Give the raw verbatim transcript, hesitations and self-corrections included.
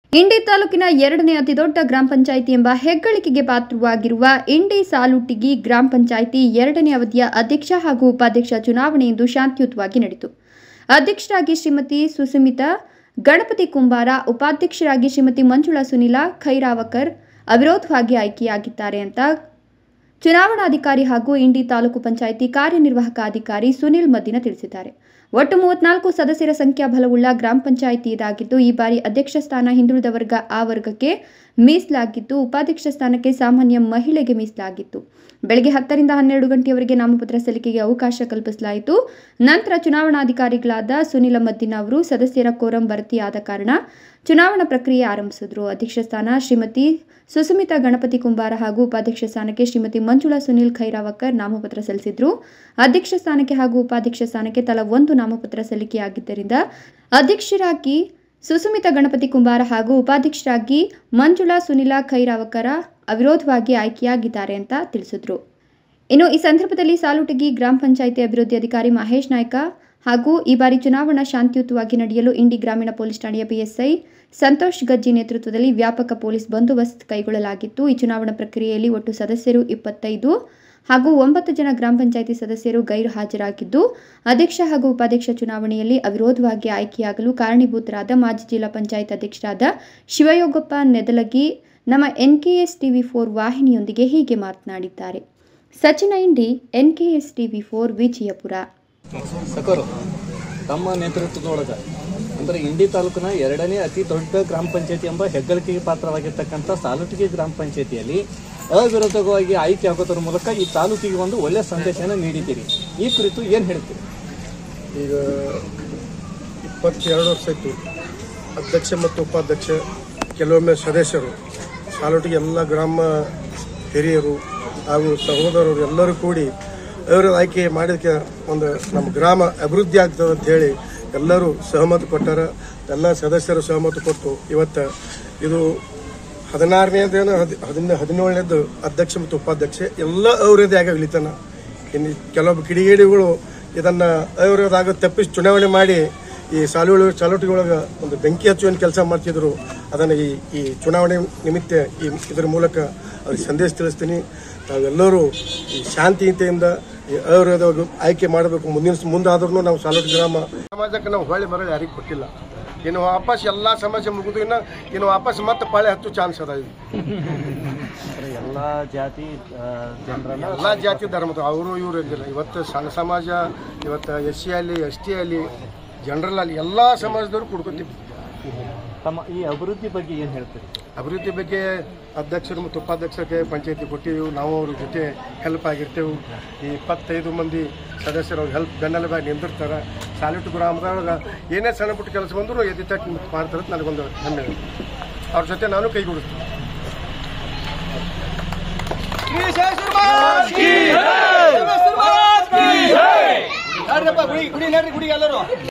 ಇಂಡಿ ತಾಲೂಕಿನ ಎರಡನೇ ಅತಿದೊಡ್ಡ ಗ್ರಾಮ ಪಂಚಾಯಿತಿ ಎಂಬ ಹೆಗ್ಗಳಿಕೆಗೆ ಪಾತ್ರವಾಗಿರುವ ಇಂಡಿ ಸಾಲುಟ್ಟಿಗಿ ಗ್ರಾಮ ಪಂಚಾಯಿತಿ ಎರಡನೇ ಅವಧಿಯ ಅಧ್ಯಕ್ಷ ಹಾಗೂ ಉಪಾಧ್ಯಕ್ಷ ಚುನಾವಣೆ ಇಂದು ಶಾಂತಿಯುತವಾಗಿ ನಡೆಯಿತು. ಅಧ್ಯಕ್ಷರಾಗಿ ಶ್ರೀಮತಿ ಸುಸ್ಮಿತಾ ಗಣಪತಿ ಕುಂಬಾರ, ಉಪಾಧ್ಯಕ್ಷರಾಗಿ ಶ್ರೀಮತಿ ಮಂಜುಳಾ ಸುನಿಲ ಖೈರಾವಕರ್ ಅವಿರೋಧವಾಗಿ ಆಯ್ಕೆಯಾಗಿದ್ದಾರೆ ಅಂತ ಚುನಾವಣಾಧಿಕಾರಿ ಹಾಗೂ ಇಂಡಿ ತಾಲೂಕು ಪಂಚಾಯಿತಿ ಕಾರ್ಯನಿರ್ವಾಹಕ ಅಧಿಕಾರಿ ಸುನಿಲ್ ಮದ್ದಿನ ತಿಳಿಸಿದ್ದಾರೆ. ಒಟ್ಟು ಮೂವತ್ನಾಲ್ಕು ಸದಸ್ಯರ ಸಂಖ್ಯಾಬಲವುಳ್ಳ ಗ್ರಾಮ ಪಂಚಾಯಿತಿ ಇದಾಗಿದ್ದು, ಈ ಬಾರಿ ಅಧ್ಯಕ್ಷ ಸ್ಥಾನ ಹಿಂದುಳಿದ ವರ್ಗ ಆ ವರ್ಗಕ್ಕೆ ಮೀಸಲಾಗಿದ್ದು, ಉಪಾಧ್ಯಕ್ಷ ಸ್ಥಾನಕ್ಕೆ ಸಾಮಾನ್ಯ ಮಹಿಳೆಗೆ ಮೀಸಲಾಗಿತ್ತು. ಬೆಳಗ್ಗೆ ಹತ್ತರಿಂದ ಹನ್ನೆರಡು ಗಂಟೆಯವರೆಗೆ ನಾಮಪತ್ರ ಸಲ್ಲಿಕೆಗೆ ಅವಕಾಶ ಕಲ್ಪಿಸಲಾಯಿತು. ನಂತರ ಚುನಾವಣಾಧಿಕಾರಿಗಳಾದ ಸುನಿಲ ಮದ್ದಿನ ಅವರು ಸದಸ್ಯರ ಕೋರಂ ಭರ್ತಿಯಾದ ಕಾರಣ ಚುನಾವಣಾ ಪ್ರಕ್ರಿಯೆ ಆರಂಭಿಸಿದರು. ಅಧ್ಯಕ್ಷ ಸ್ಥಾನ ಶ್ರೀಮತಿ ಸುಸ್ಮಿತಾ ಗಣಪತಿ ಕುಂಬಾರ ಹಾಗೂ ಉಪಾಧ್ಯಕ್ಷ ಸ್ಥಾನಕ್ಕೆ ಶ್ರೀಮತಿ ಮಂಜುಳಾ ಸುನಿಲ್ ಖೈರಾವಕರ್ ನಾಮಪತ್ರ ಸಲ್ಲಿಸಿದ್ರು. ಅಧ್ಯಕ್ಷ ಸ್ಥಾನಕ್ಕೆ ಹಾಗೂ ಉಪಾಧ್ಯಕ್ಷ ಸ್ಥಾನಕ್ಕೆ ತಲಾ ಒಂದು ನಾಮಪತ್ರ ಸಲ್ಲಿಕೆಯಾಗಿದ್ದರಿಂದ ಅಧ್ಯಕ್ಷರಾಗಿ ಸುಸ್ಮಿತಾ ಗಣಪತಿ ಕುಂಬಾರ ಹಾಗೂ ಉಪಾಧ್ಯಕ್ಷರಾಗಿ ಮಂಜುಳಾ ಸುನಿಲ ಖೈರಾವಕರ ಅವಿರೋಧವಾಗಿ ಆಯ್ಕೆಯಾಗಿದ್ದಾರೆ ಅಂತ ತಿಳಿಸಿದ್ರು. ಇನ್ನು ಈ ಸಂದರ್ಭದಲ್ಲಿ ಸಾಲುಟ್ಟಿಗಿ ಗ್ರಾಮ ಪಂಚಾಯಿತಿ ಅಭಿವೃದ್ಧಿ ಅಧಿಕಾರಿ ಮಹೇಶ್ ನಾಯ್ಕ ಹಾಗೂ ಈ ಬಾರಿ ಚುನಾವಣಾ ಶಾಂತಿಯುತವಾಗಿ ನಡೆಯಲು ಇಂಡಿ ಗ್ರಾಮೀಣ ಪೊಲೀಸ್ ಠಾಣೆಯ ಪಿಎಸ್ಐ ಸಂತೋಷ್ ಗಜ್ಜಿ ನೇತೃತ್ವದಲ್ಲಿ ವ್ಯಾಪಕ ಪೊಲೀಸ್ ಬಂದೋಬಸ್ತ್ ಕೈಗೊಳ್ಳಲಾಗಿತ್ತು. ಈ ಚುನಾವಣಾ ಪ್ರಕ್ರಿಯೆಯಲ್ಲಿ ಒಟ್ಟು ಸದಸ್ಯರು ಇಪ್ಪತ್ತೈದು ಹಾಗೂ ಒಂಬತ್ತು ಜನ ಗ್ರಾಮ ಪಂಚಾಯಿತಿ ಸದಸ್ಯರು ಗೈರು ಹಾಜರಾಗಿದ್ದು, ಅಧ್ಯಕ್ಷ ಹಾಗೂ ಉಪಾಧ್ಯಕ್ಷ ಚುನಾವಣೆಯಲ್ಲಿ ಅವಿರೋಧವಾಗಿ ಆಯ್ಕೆಯಾಗಲು ಕಾರಣೀಭೂತರಾದ ಮಾಜಿ ಜಿಲ್ಲಾ ಪಂಚಾಯತ್ ಅಧ್ಯಕ್ಷರಾದ ಶಿವಯೋಗಪ್ಪ ನೆದಲಗಿ ನಮ್ಮ ಎನ್ಕೆಎಸ್ ಟಿವಿ ಫೋರ್ ವಾಹಿನಿಯೊಂದಿಗೆ ಹೀಗೆ ಮಾತನಾಡಿದ್ದಾರೆ. Sachin Indi, NKS TV four, Vijayapura. ಸಕರು ತಮ್ಮ ನೇತೃತ್ವದೊಳಗ ಅಂದರೆ ಇಂಡಿ ತಾಲೂಕಿನ ಎರಡನೇ ಅತಿ ದೊಡ್ಡ ಗ್ರಾಮ ಪಂಚಾಯತಿ ಎಂಬ ಹೆಗ್ಗಳಿಕೆಗೆ ಪಾತ್ರವಾಗಿರ್ತಕ್ಕಂಥ ಸಾಲುಟ್ಟಿಗಿ ಗ್ರಾಮ ಪಂಚಾಯತಿಯಲ್ಲಿ ಅವಿರೋಧವಾಗಿ ಆಯ್ಕೆ ಆಗೋದ್ರ ಮೂಲಕ ಈ ತಾಲೂಕಿಗೆ ಒಂದು ಒಳ್ಳೆಯ ಸಂದೇಶನ ನೀಡಿದ್ದೀರಿ. ಈ ಕುರಿತು ಏನು ಹೇಳ್ತೀರಿ? ಈಗ ಇಪ್ಪತ್ತೆರಡು ವರ್ಷ ಆಯಿತು ಅಧ್ಯಕ್ಷ ಮತ್ತು ಉಪಾಧ್ಯಕ್ಷ, ಕೆಲವೊಮ್ಮೆ ಸದಸ್ಯರು, ಸಾಲುಟ್ಟಿಗಿ ಎಲ್ಲ ಗ್ರಾಮ ಹಿರಿಯರು ಹಾಗೂ ಸಹೋದರರು ಎಲ್ಲರೂ ಕೂಡಿ ಅವರ ಆಯ್ಕೆ ಮಾಡೋದಕ್ಕೆ ಒಂದು ನಮ್ಮ ಗ್ರಾಮ ಅಭಿವೃದ್ಧಿ ಆಗ್ತದೆ ಅಂತ ಹೇಳಿ ಎಲ್ಲರೂ ಸಹಮತ ಕೊಟ್ಟಾರ. ಎಲ್ಲ ಸದಸ್ಯರು ಸಹಮತ ಕೊಟ್ಟು ಇವತ್ತು ಇದು ಹದಿನಾರನೇದೇನು ಹದಿನ ಹದಿನೇಳನೇದು ಅಧ್ಯಕ್ಷ ಮತ್ತು ಉಪಾಧ್ಯಕ್ಷ ಎಲ್ಲ ಅವರದೇ ಆಗ ಇಳಿತಾನ. ಇನ್ನು ಕೆಲವೊಬ್ಬ ಕಿಡಿಗೇಡಿಗಳು ಇದನ್ನು ಅವರದಾಗ ತಪ್ಪಿಸಿ ಚುನಾವಣೆ ಮಾಡಿ ಈ ಸಾಲು ಸಾಲುಟಿಗಳೊಳಗೆ ಒಂದು ಬೆಂಕಿ ಹಚ್ಚುವ ಕೆಲಸ ಮಾಡ್ತಿದ್ರು. ಅದನ್ನು ಈ ಈ ಚುನಾವಣೆ ನಿಮಿತ್ತ ಈ ಇದರ ಮೂಲಕ ಅವ್ರಿಗೆ ಸಂದೇಶ ತಿಳಿಸ್ತೀನಿ. ತಾವೆಲ್ಲರೂ ಈ ಶಾಂತಿಯುತೆಯಿಂದ ಅವಿರೋಧವಾಗಿ ಆಯ್ಕೆ ಮಾಡಬೇಕು. ಮುಂದಿನ ಮುಂದಾದ್ರೂ ನಾವು ಸಾಲುಟಿ ಗ್ರಾಮ ಸಮಾಜಕ್ಕೆ ನಾವು ಹೊಳ್ಳಿ ಮರಳಿ ಯಾರಿಗೆ ಕೊಟ್ಟಿಲ್ಲ. ಇನ್ನು ವಾಪಸ್ ಎಲ್ಲ ಸಮಸ್ಯೆ ಮುಗಿದು ಇನ್ನು ಇನ್ನು ವಾಪಸ್ ಮತ್ತೆ ಪಾಳೆ ಹತ್ತು ಚಾನ್ಸ್ ಅದ. ಇದು ಎಲ್ಲ ಜಾತಿ ಜನರಲ್ಲ, ಎಲ್ಲ ಜಾತಿ ಧರ್ಮದ ಅವರು ಇವರು ಇದ್ದಿಲ್ಲ. ಇವತ್ತು ಸಣ್ಣ ಸಮಾಜ, ಇವತ್ತು ಎಸ್ ಸಿ ಅಲ್ಲಿ, ಎಸ್ ಟಿ ಅಲ್ಲಿ, ಜನರಲ್ ಅಲ್ಲಿ ಎಲ್ಲ ಸಮಾಜದವರು ಕುಡ್ಕೊತೀವಿ. ತಮ್ಮ ಈ ಅಭಿವೃದ್ಧಿ ಬಗ್ಗೆ ಏನು ಹೇಳ್ತೀರಿ? ಅಭಿವೃದ್ಧಿ ಬಗ್ಗೆ ಅಧ್ಯಕ್ಷರು ಮತ್ತು ಉಪಾಧ್ಯಕ್ಷರಿಗೆ ಪಂಚಾಯತಿ ಕೊಟ್ಟಿದ್ದೀವಿ. ನಾವು ಅವ್ರ ಜೊತೆ ಹೆಲ್ಪ್ ಆಗಿರ್ತೇವೆ. ಈ ಇಪ್ಪತ್ತೈದು ಮಂದಿ ಸದಸ್ಯರು ಹೆಲ್ಪ್ ಬೆನ್ನೆಲುಬಾಗಿ ನಿಂದಿರ್ತಾರೆ. ಸಾಲುಟ್ಟು ಗ್ರಾಮದೊಳಗೆ ಏನೇ ಸಣ್ಣ ಪುಟ್ಟ ಕೆಲಸ ಬಂದರೂ ಎದ್ದು ತಟ್ಟು ಮಾಡ್ತಾರೆ. ನನಗೊಂದು ಹೆಮ್ಮೆ. ಅವ್ರ ಜೊತೆ ನಾನು ಕೈಗೂಡಿಸ್ತೀನಿ.